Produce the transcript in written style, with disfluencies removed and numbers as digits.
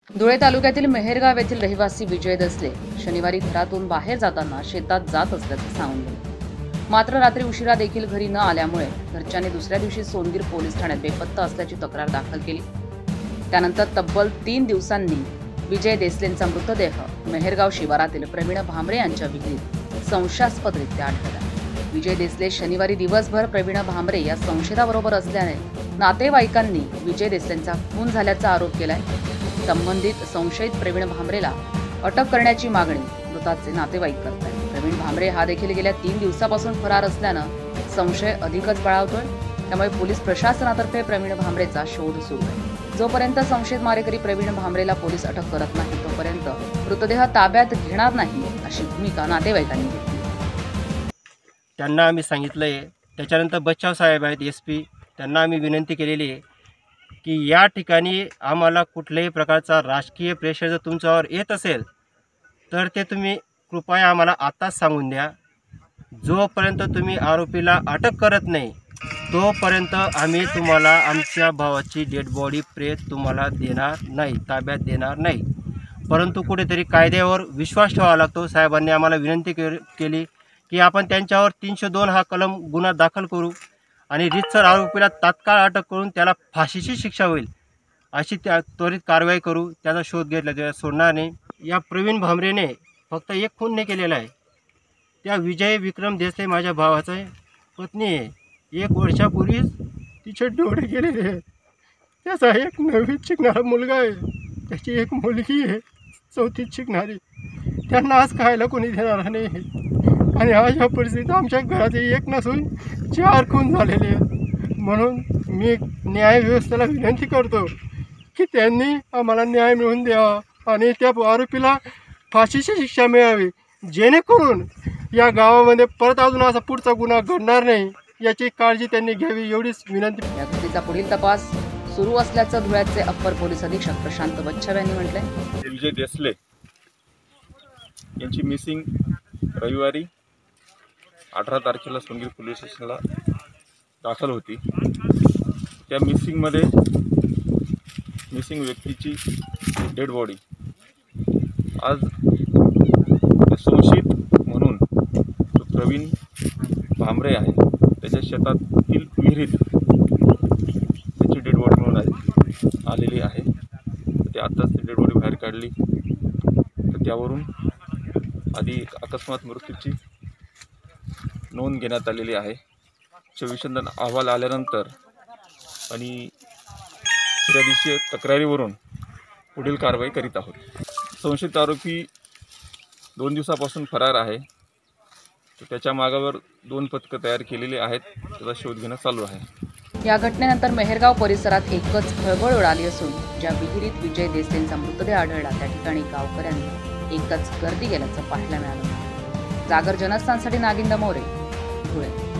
धुळे तालुक्यातील मेहरगाव येथील रहिवासी विजय देसले शनिवारी घरातून बाहेर जाताना शेतात जात असल्याचे सांगून गेले। मात्र रात्री उशिरा देखील घरी न आल्यामुळे घरच्यांनी दुसऱ्या दिवशी सोनगीर पोलीस ठाण्यात बेपत्ता असल्याची तक्रार दाखल केली। त्यानंतर तब्बल 3 दिवसांनी विजय देसलेंचा मृतदेह मेहरगाव शिवारातील प्रवीण भामरे यांच्या विहिरीत संशयास्पदरित्या आढळला। विजय देसले शनिवारी दिवसभर प्रवीण भामरे या संशयिताबरोबर असल्याने नातेवाईकांनी विजय देसलेंचा खून झाल्याचा आरोप केलाय। संबंधित संशयित प्रवीण भामरेला अटक करण्याची मागणी मृताचे नातेवाईक करत आहेत। प्रवीण भामरे हा देखील गेल्या 3 दिवसापासून फरार असल्यानं संशय अधिकच बळावतोय। त्यामुळे पोलीस प्रशासनातर्फे प्रवीण भामरेचा शोध सुरू आहे। जोपर्यंत संशयित मारेकरी प्रवीण भामरेला पोलीस अटक करत नाही तोपर्यंत मृतदेह ताब्यात घेणार नाही अशी भूमिका नातेवाईकांनी घेतली। त्यांना आम्ही सांगितलंय, त्याच्यानंतर बच्चाव साहेब आहेत SP, त्यांना आम्ही विनंती केलेली आहे की या ठिकाणी आम्हाला कुठल्याही प्रकारचा राजकीय प्रेशर जर तुमच्यावर येत असेल तर ते तुम्ही कृपया आम्हाला आताच सांगून द्या। जोपर्यंत तुम्ही आरोपीला अटक करत नाही तोपर्यंत आम्ही तुम्हाला आमच्या भावाची डेड बॉडी प्रेत तुम्हाला देणार नाही, ताब्यात देणार नाही। परंतु कुठेतरी कायद्यावर विश्वास ठेवावा लागतो। साहेबांनी आम्हाला विनंती केली की आपण त्यांच्यावर 302 हा कलम गुन्हा दाखल करू आणि रीतसर आरोपीला तात्काळ अटक करून त्याला फाशीची शिक्षा होईल अशी त्वरित कारवाई करू। त्याचा शोध घेतला सोडणार नाही। या प्रवीण भामरेने फक्त एक खून नाही केलेला आहे, त्या विजय विक्रम देसले माझ्या भावाचा पत्नी आहे। 1 वर्षापूर्वीच तिचे डोळे गेलेले आहे। त्याचा एक 9वीत शिकणारा मुलगा आहे, त्याची एक मुलगी आहे 4थीत शिकणारी। त्यांना आज खायला कोणी देणार नाही आणि आज या परिस्थितीत आमच्या घरात एक नसून 4 खून झालेले आहेत। म्हणून मी न्यायव्यवस्थेला विनंती करतो की त्यांनी आम्हाला न्याय मिळवून द्यावा आणि त्या आरोपीला फाशीची शिक्षा मिळावी, जेणेकरून या गावामध्ये परत अजून असा पुढचा गुन्हा घडणार नाही याची काळजी त्यांनी घ्यावी, एवढीच विनंती। या घटनेचा पुढील तपास सुरू असल्याचं धुळ्याचे अप्पर पोलीस अधीक्षक प्रशांत बच्छाव यांनी म्हटलंय। विजय देसले यांची मिसिंग रविवारी 18 तारखेला सोनगीर पोलीस स्टेशनला दाखल होती। त्या मिसिंगमध्ये मिसिंग व्यक्तीची डेड बॉडी आज संशयित म्हणून जो प्रवीण भामरे आहे त्याच्या शेतातील विहिरीत त्याची डेड बॉडी म्हणून आलेली आहे। ते आत्ताच ती डेड बॉडी बाहेर काढली, तर त्यावरून आधी अकस्मात मृत्यूची नोंद घेण्यात आलेली आहे। शवविच्छेदन अहवाल आल्यानंतर आणि फिर्यादीच्या तक्रारीवरून पुढील कारवाई करीत आहोत। संशयित आरोपी 2 दिवसापासून फरार आहे, तर त्याच्या मागावर 2 पथकं तयार केलेली आहेत, त्याचा शोध घेणं चालू आहे। या घटनेनंतर मेहरगाव परिसरात एकच खळबळ उडाली असून ज्या विहिरीत विजय देसलेंचा मृतदेह आढळला त्या ठिकाणी गावकऱ्यांनी एकच गर्दी केल्याचं पाहायला मिळालं। जागर जनस्थानसाठी नागिंदा मोरे, धुळे।